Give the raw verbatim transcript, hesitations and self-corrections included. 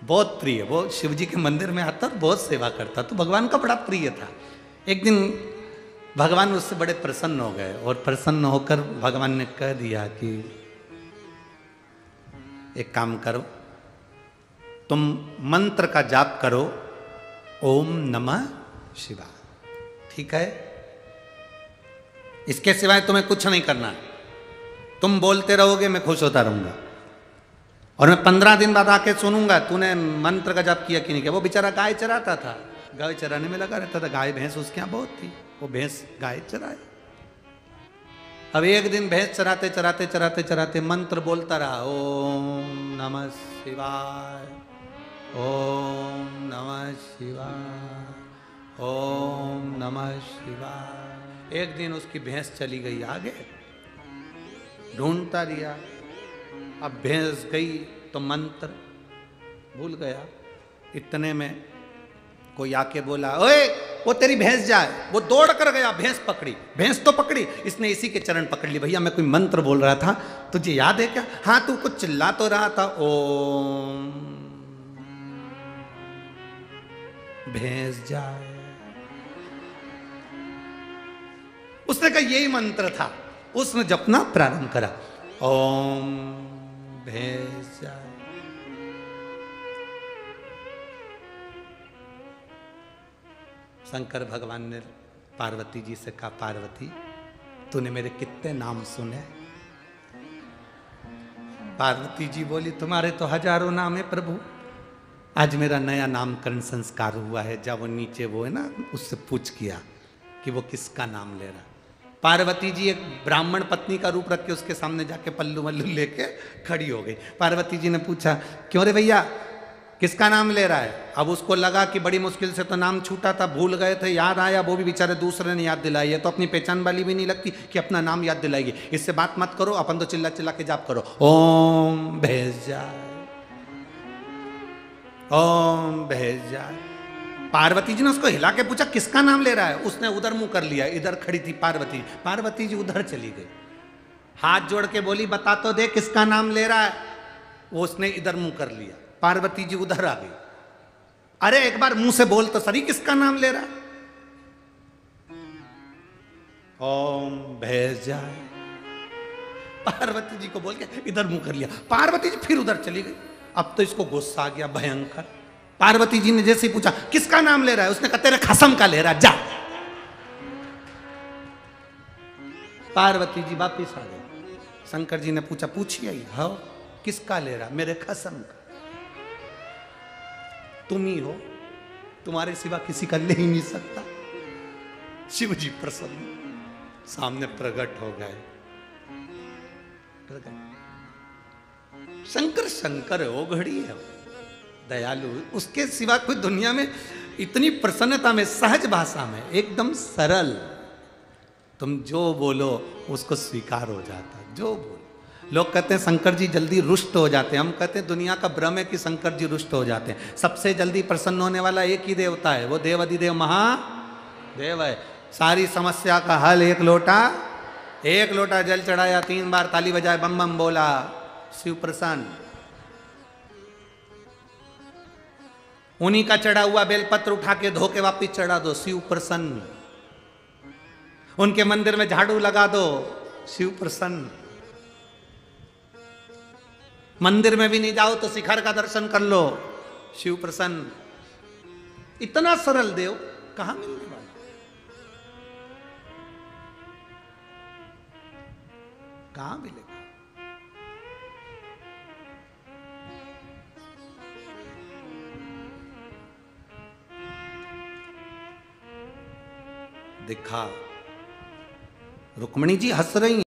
बहुत प्रिय, वो शिव जी के मंदिर में आता, बहुत सेवा करता, तो भगवान का बड़ा प्रिय था। एक दिन भगवान उससे बड़े प्रसन्न हो गए और प्रसन्न होकर भगवान ने कह दिया कि एक काम करो, तुम मंत्र का जाप करो, ओम नमः शिवाय, ठीक है? इसके सिवाय तुम्हें कुछ नहीं करना, तुम बोलते रहोगे, मैं खुश होता रहूंगा, और मैं पंद्रह दिन बाद आके सुनूंगा तूने मंत्र का जाप किया कि नहीं किया। वो बेचारा गाय चराता था, गाय चराने में लगा रहता था, गाय भैंस उसके यहाँ बहुत थी, वो भैंस गाय चराए। अब एक दिन भैंस चराते चराते चराते चराते मंत्र बोलता रहा, ओम नमः शिवाय, ओम नमः शिवाय, ओम नमः शिवाय। एक दिन उसकी भैंस चली गई आगे, ढूंढता रिया, अब भैंस गई तो मंत्र भूल गया। इतने में कोई आके बोला, ओए वो तेरी भैंस जाए। वो दौड़ कर गया, भैंस पकड़ी, भैंस तो पकड़ी, इसने इसी के चरण पकड़ ली। भैया मैं कोई मंत्र बोल रहा था, तुझे याद है क्या? हाँ, तू कुछ चिल्ला तो रहा था, ओम भैंस जाए। उसने कहा यही मंत्र था, उसने जपना प्रारंभ करा, ओम भैंस जाए। शंकर भगवान ने पार्वती जी से कहा, पार्वती तूने मेरे कितने नाम सुने? पार्वती जी बोली, तुम्हारे तो हजारों नाम है प्रभु, आज मेरा नया नामकरण संस्कार हुआ है। जब वो नीचे वो है ना, उससे पूछ किया कि वो किसका नाम ले रहा। पार्वती जी एक ब्राह्मण पत्नी का रूप रख के उसके सामने जाके पल्लू वल्लू लेके खड़ी हो गई। पार्वती जी ने पूछा, क्यों रे भैया किसका नाम ले रहा है? अब उसको लगा कि बड़ी मुश्किल से तो नाम छूटा था, भूल गए थे, याद आया, वो भी बेचारे दूसरे ने याद दिलाई है, तो अपनी पहचान वाली भी नहीं लगती कि अपना नाम याद दिलाएगी। इससे बात मत करो, अपन तो चिल्ला चिल्ला के जाप करो, ओम भैंस जाए, ओम भैंस जाए। पार्वती जी ने उसको हिला के पूछा किसका नाम ले रहा है? उसने उधर मुंह कर लिया, इधर खड़ी थी पार्वती। पार्वती जी उधर चली गई, हाथ जोड़ के बोली, बता तो दे किसका नाम ले रहा है? वो उसने इधर मुंह कर लिया, पार्वती जी उधर आ गई। अरे एक बार मुंह से बोल तो सही, किसका नाम ले रहा है? ओम भैंस जाए। पार्वती जी को बोल के इधर मुंह कर लिया, पार्वती जी फिर उधर चली गई। अब तो इसको गुस्सा आ गया भयंकर। पार्वती जी ने जैसे ही पूछा किसका नाम ले रहा है, उसने कहा तेरे खसम का ले रहा है, जा। पार्वती जी वापिस आ गई। शंकर जी ने पूछा, पूछिए ही, हाँ किसका ले रहा? मेरे खसम का। तुम ही हो, तुम्हारे सिवा किसी का ले ही नहीं सकता। शिव जी प्रसन्न सामने प्रकट हो गए। शंकर शंकर है, वो घड़ी है, दयालु, उसके सिवा कोई दुनिया में इतनी प्रसन्नता में, सहज भाषा में, एकदम सरल, तुम जो बोलो उसको स्वीकार हो जाता। जो बोलो, लोग कहते हैं शंकर जी जल्दी रुष्ट हो जाते हैं, हम कहते हैं दुनिया का भ्रम है कि शंकर जी रुष्ट हो जाते हैं। सबसे जल्दी प्रसन्न होने वाला एक ही देवता है, वो देव अधिदेव महादेव है। सारी समस्या का हल एक लोटा, एक लोटा जल चढ़ाया, तीन बार ताली बजाए, बम बम बोला, शिव प्रसन्न। उन्हीं का चढ़ा हुआ बेलपत्र उठा के धो के वापिस चढ़ा दो, शिव प्रसन्न। उनके मंदिर में झाड़ू लगा दो, शिव प्रसन्न। मंदिर में भी नहीं जाओ तो शिखर का दर्शन कर लो, शिव प्रसन्न। इतना सरल देव कहां मिलने वाला? कहां मिलेगा? देखा रुक्मिणी जी हंस रही